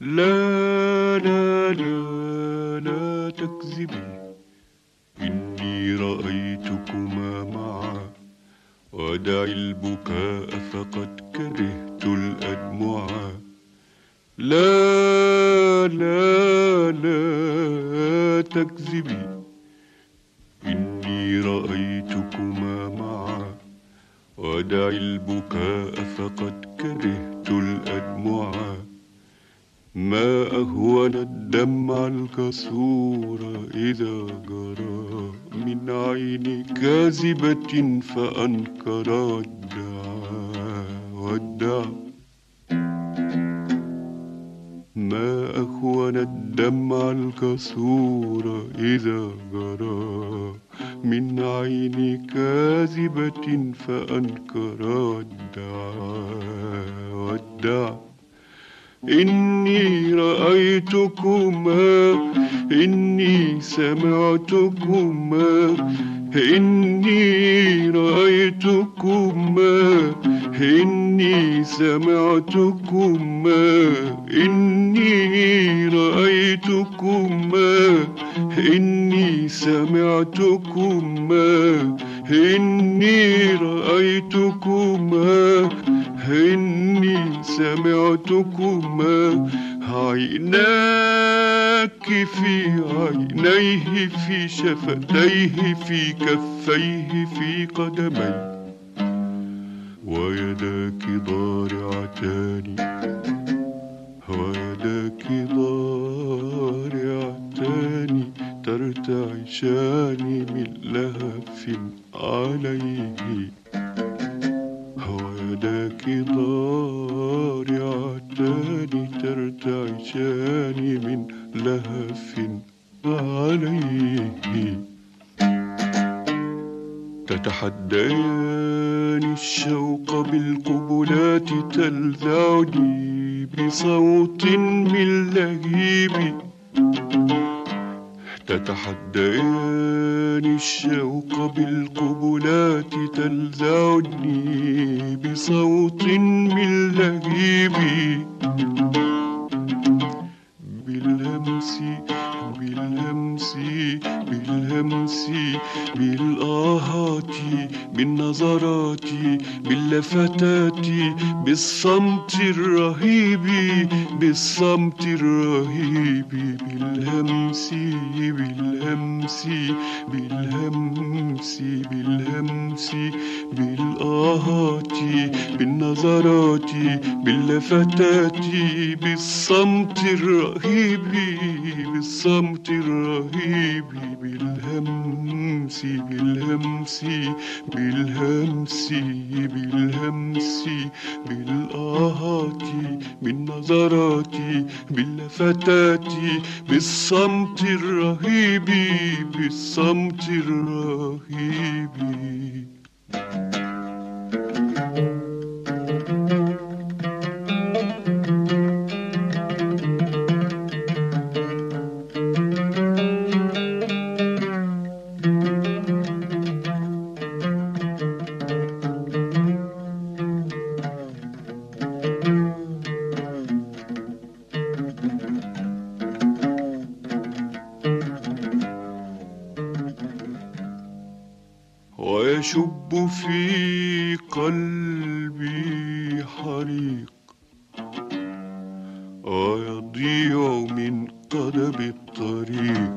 لا لا لا لا تكذبي، إني رأيتكما معا، ودعي البكاء فقد كرهت الأدمعا. لا لا لا تكذبي، إني رأيتكما معا، ودعي البكاء فقد كرهت الأدمعا. ما أهون الدمع الكسور إذا جرى من عين كاذبة فأنكر والدعا. ما أهون الدمع الكسور إذا جرى من عين كاذبة فأنكر والدعا. إني رأيتكما، إني سمعتكما، إني رأيتكما، إني سمعتكما، إني رأيتكما، إني سمعتكما، إني رأيتكما، إني سمعتكما. عيناك في عينيه، في شفتيه، في كفيه، في قدميه، ويداك ضارعتان، ويداك ضارعتان ترتعشان من لهف عليه، ويداك ضارعتان ترتعشان من لهف عليه. تتحديان الشوق بالقبلات، تلذعني بصوت من لهيب. تتحديان الشوق بالقبلات، تلذعني بصوت من لهيب. بالهمس بالهمس بالهمس، بالآهات، بالنظرات، باللفتات، بالصمت الرهيب، بالصمت الرهيب. بالهمس بالهمس بالهمس بالهمس، بالآهات، بالنظرات، باللفتات، بالصمت الرهيب، بالصمت الرهيب. بالهمس بالهمس بالهمس بالهمس، بالآهات، بالنظرات، باللفتات، بالصمت الرهيب، بالصمت الرهيب. ويشب في قلبي حريق، ويضيع من قدم الطريق.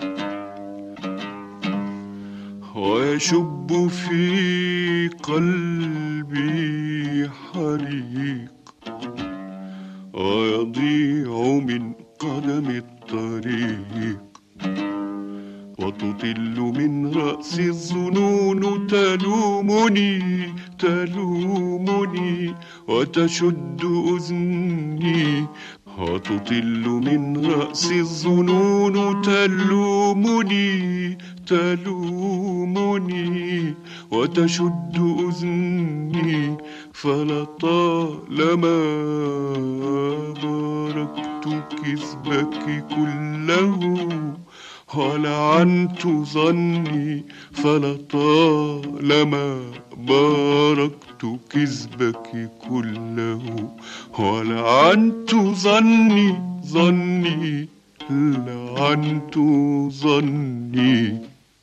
ويشب في قلبي حريق، ويضيع من قدم الطريق. وتطل من رأسي الظنون، تلومني تلومني وتشد أذني. وتطل من رأسي الظنون، تلومني تلومني وتشد أذني. فلطالما باركت كذبك كله، ولعنت ظني. فلطالما باركت كذبك كله، ولعنت ظني ظني لعنت ظني.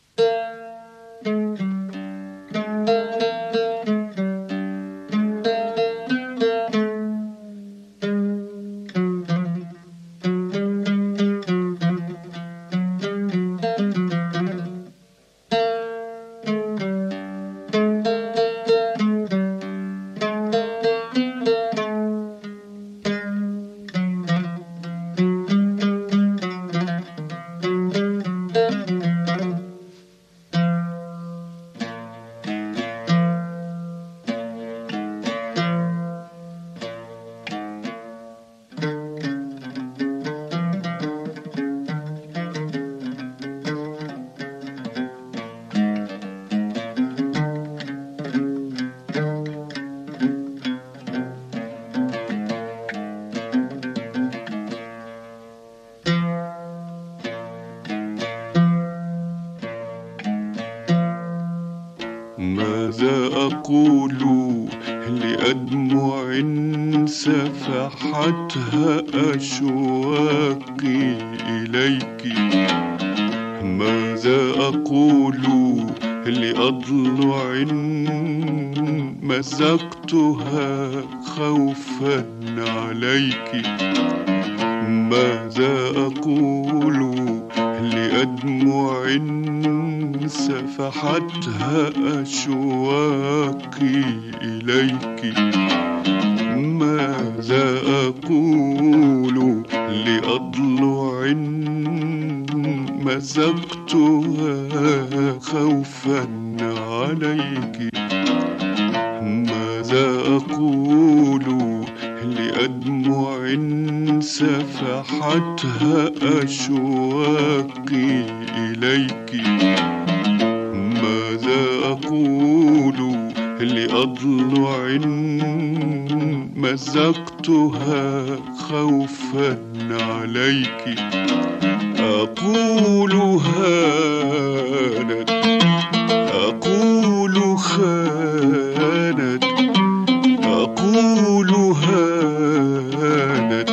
ماذا أقول لأدمع سفحتها أشواقي إليك؟ ماذا أقول لأضلع مزقتها خوفا عليك؟ ماذا أقول لأدمع سفحتها أشواقي إليك؟ ماذا أقول لأضلع مزقتها خوفا عليك؟ ماذا أقول لأدمع سفحتها أشواقي إليك؟ ماذا أقول لأضلع مزقتها خوفا عليك؟ أقول هانت، أقول خانت، أقول هانت،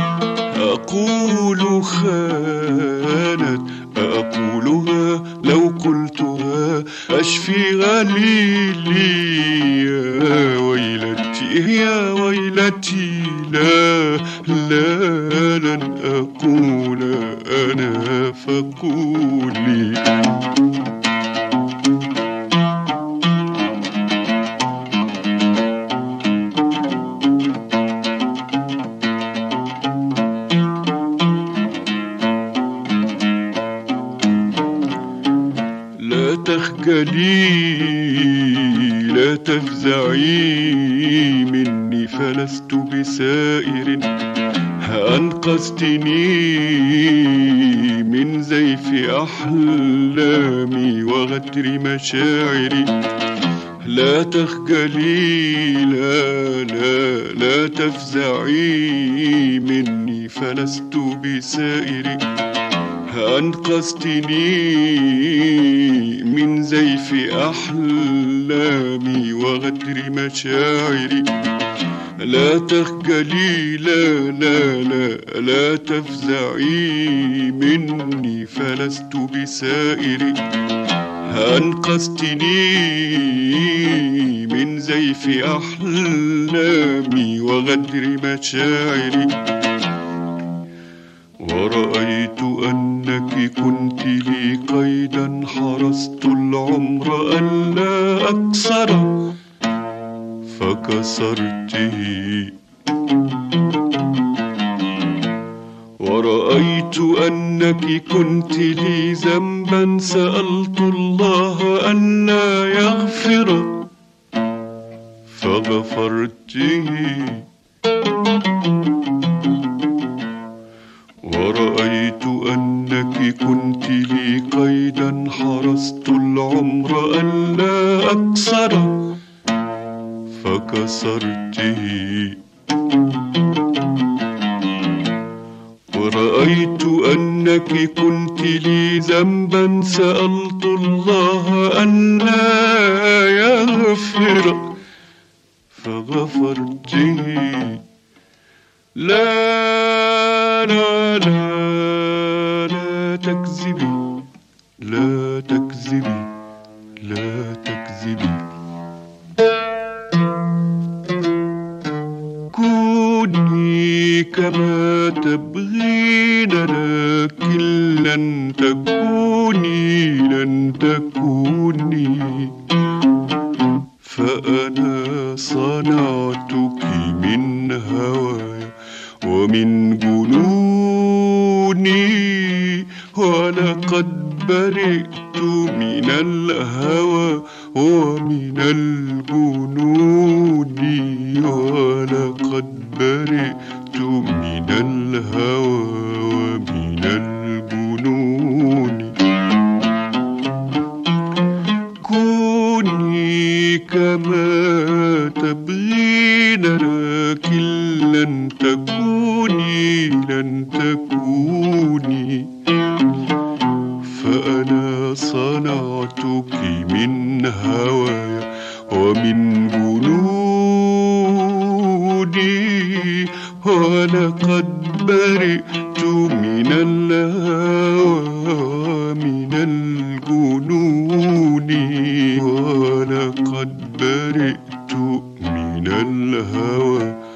أقول خانت، أقولها لو قلتها أشفي غليلي. يا ويلتي يا ويلتي، لا لا لن أقول أنا فقولي. لا تخجلي لا تفزعي مني، فلست بسائر. أنقذتني من زيف أحلامي وغدر مشاعري. لا تخجلي لا لا لا تفزعي مني، فلست بسائر. أنقذتني من زيف أحلامي وغدر مشاعري. لا تخجلي لا لا لا لا تفزعي مني، فلست بسائر. أنقذتني من زيف أحلامي وغدر مشاعري. ورأيت أنك كنت لي قيدا، حرصت العمر ألا أكسره فكسرته. ورأيت أنك كنت لي ذنبا، سألت الله ألا يغفر فغفرته. ورأيت أنك كنت لي قيدا، حرصت العمر ألا أكسره فكسرته. ورأيت أنك كنت لي ذنبا، سألت الله ألا يغفر فغفرته. لا لا لا لا تكذبي، لا تكذبي، لا تكذبي. كوني كما تبغين لكن لن تكوني، لن تكوني. فأنا صنعتك من هواي ومن جنوني، ولقد برئت من الهوى ومن الجنون، ولقد برئت من الهوى ومن الجنون. كوني كما تبغين لكن لن تكوني، لن تكوني. فأنا صنعتك من هواي ومن جنوني، ولقد برئت من الهوى ومن الجنون، ولقد برئت من الهوى